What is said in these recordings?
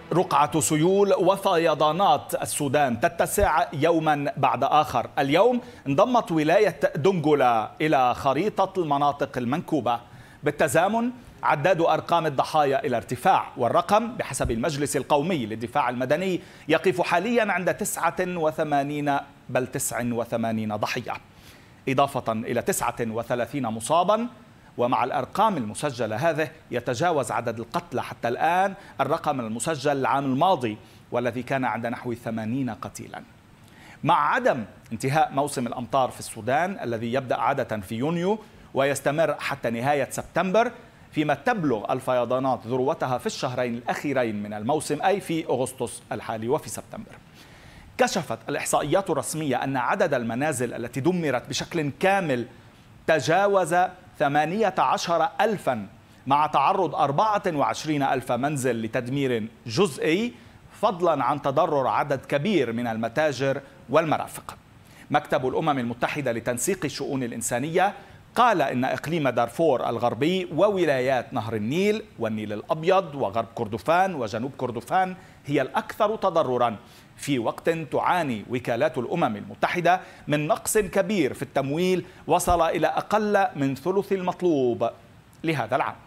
رقعة سيول وفيضانات السودان تتسع يوما بعد آخر. اليوم انضمت ولاية دنقلة إلى خريطة المناطق المنكوبة. بالتزامن عداد أرقام الضحايا إلى ارتفاع، والرقم بحسب المجلس القومي للدفاع المدني يقف حاليا عند 89 ضحية، إضافة إلى 39 مصابا. ومع الأرقام المسجلة هذه يتجاوز عدد القتلى حتى الآن الرقم المسجل العام الماضي والذي كان عند نحو 80 قتيلا. مع عدم انتهاء موسم الأمطار في السودان الذي يبدأ عادة في يونيو ويستمر حتى نهاية سبتمبر، فيما تبلغ الفيضانات ذروتها في الشهرين الأخيرين من الموسم، أي في أغسطس الحالي وفي سبتمبر. كشفت الإحصائيات الرسمية أن عدد المنازل التي دمرت بشكل كامل تجاوز 18 ألفا، مع تعرض 24 ألف منزل لتدمير جزئي، فضلا عن تضرر عدد كبير من المتاجر والمرافق. مكتب الأمم المتحدة لتنسيق الشؤون الإنسانية قال إن إقليم دارفور الغربي وولايات نهر النيل والنيل الأبيض وغرب كردفان وجنوب كردفان هي الأكثر تضررا، في وقت تعاني وكالات الأمم المتحدة من نقص كبير في التمويل وصل إلى أقل من ثلث المطلوب لهذا العام.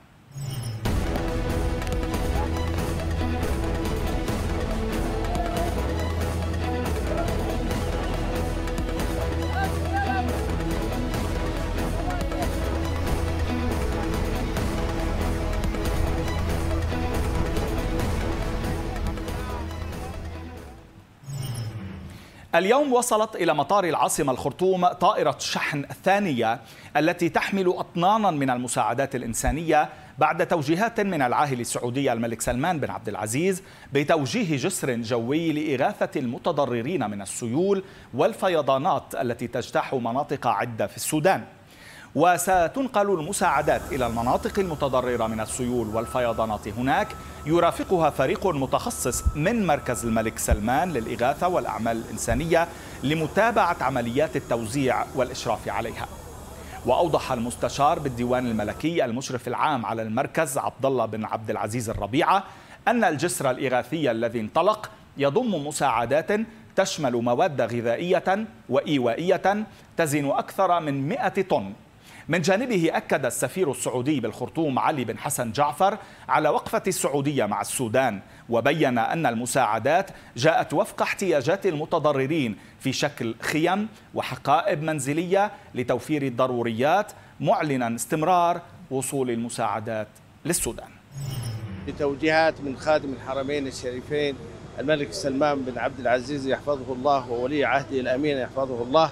اليوم وصلت إلى مطار العاصمة الخرطوم طائرة الشحن الثانية التي تحمل أطنانا من المساعدات الإنسانية بعد توجيهات من العاهل السعودي الملك سلمان بن عبد العزيز بتوجيه جسر جوي لإغاثة المتضررين من السيول والفيضانات التي تجتاح مناطق عدة في السودان. وستنقل المساعدات إلى المناطق المتضررة من السيول والفيضانات هناك، يرافقها فريق متخصص من مركز الملك سلمان للإغاثة والأعمال الإنسانية لمتابعة عمليات التوزيع والإشراف عليها. وأوضح المستشار بالديوان الملكي المشرف العام على المركز عبد الله بن عبد العزيز الربيعة أن الجسر الإغاثي الذي انطلق يضم مساعدات تشمل مواد غذائية وإيوائية تزن أكثر من 100 طن. من جانبه أكد السفير السعودي بالخرطوم علي بن حسن جعفر على وقفة السعودية مع السودان، وبين أن المساعدات جاءت وفق احتياجات المتضررين في شكل خيم وحقائب منزلية لتوفير الضروريات، معلنا استمرار وصول المساعدات للسودان. بتوجيهات من خادم الحرمين الشريفين الملك سلمان بن عبد العزيز يحفظه الله وولي عهده الأمين يحفظه الله،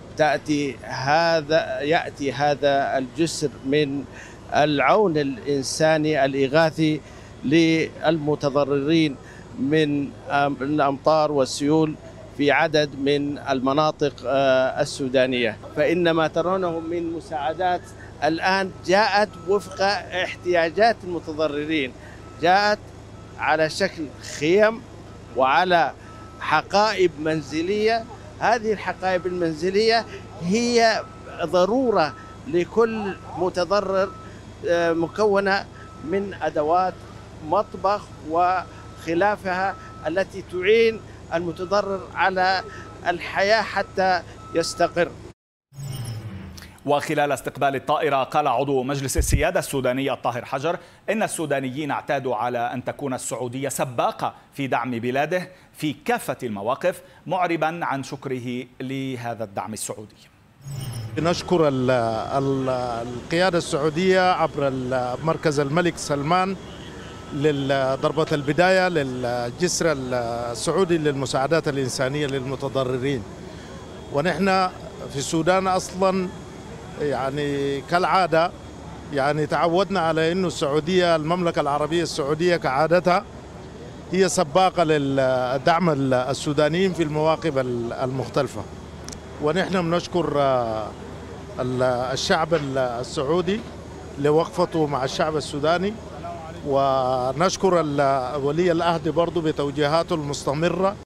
يأتي هذا الجسر من العون الإنساني الإغاثي للمتضررين من الأمطار والسيول في عدد من المناطق السودانية. فإن ما ترونه من مساعدات الآن جاءت وفق احتياجات المتضررين، جاءت على شكل خيم وعلى حقائب منزلية. هذه الحقائب المنزلية هي ضرورة لكل متضرر، مكونة من أدوات مطبخ وخلافها التي تعين المتضرر على الحياة حتى يستقر. وخلال استقبال الطائرة قال عضو مجلس السيادة السوداني الطاهر حجر إن السودانيين اعتادوا على أن تكون السعودية سباقة في دعم بلاده في كافة المواقف، معربا عن شكره لهذا الدعم السعودي. نشكر القيادة السعودية عبر مركز الملك سلمان لضربة البداية للجسر السعودي للمساعدات الإنسانية للمتضررين. ونحن في السودان أصلا يعني كالعادة يعني تعودنا على أنه السعودية، المملكة العربية السعودية كعادتها هي سباقة للدعم السودانيين في المواقف المختلفة. ونحن بنشكر الشعب السعودي لوقفته مع الشعب السوداني، ونشكر ولي العهد برضه بتوجيهاته المستمرة